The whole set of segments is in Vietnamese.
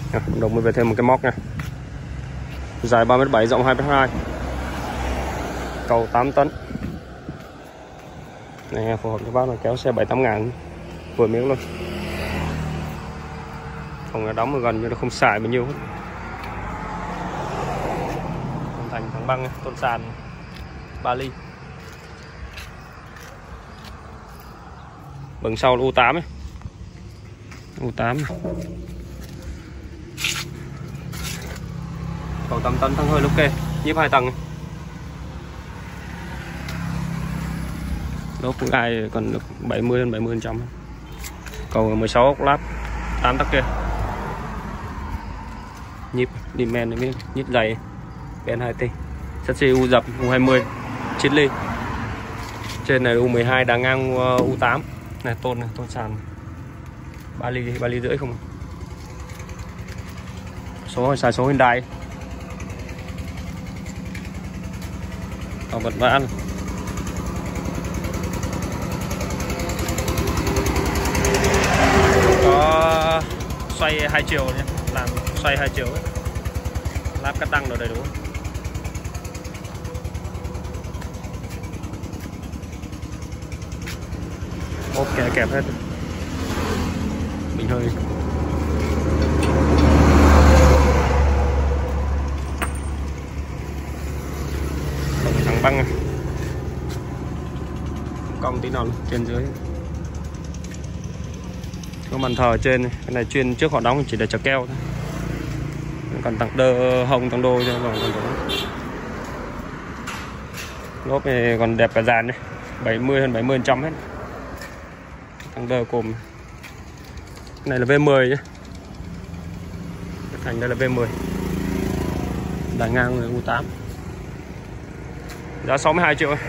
Đồng mới về thêm một cái móc nha. Dài 3m7, rộng 2m2. Cầu 8 tấn. Này phù hợp cho bác là kéo xe 7-8 ngàn vừa miếng luôn. Không là đóng ở gần như nó không xài bao nhiêu hết. Thành thằng băng tôn sàn Bali. Bầng sau là U8 ấy. U8 cầu 8 tấn thắng hơi ok, nhíp 2 tầng. Lốp gai còn được 70% cầu 16 ốc láp 8 tắc kia. Nhíp đi men này, nhíp dày Ben 2T. Sắt xi U dập U20 9 ly. Trên này U12 đá ngang U8 này, tôn sàn 3 ly rưỡi không. Xài số Hyundai. Vật vã này. Có xoay 2 chiều nhé, làm xoay 2 chiều ấy. Lắp cắt tăng rồi đầy đủ. Ốp kẹp hết. Bình hơi. Thằng băng này. Cong tí nào trên dưới. Có bàn thờ trên này. Cái này chuyên trước họ đóng chỉ để chở keo thôi. Còn tặng đơ hồng tặng đô cho còn lốp này còn đẹp cả dàn này, 70 hơn 70% hết. Tặng đơ cồm. Cái này là V10 nhé. Cái thành đây là V10. Đá ngang U8. Giá 62 triệu ấy.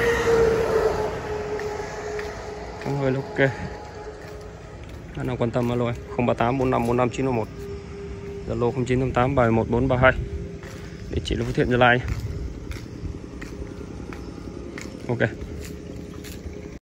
Không hơi ok. Anh nào quan tâm alo 038 45 45 911. Zalo 0988 71432. Địa chỉ là Phú Thiện, Gia Lai. Ok.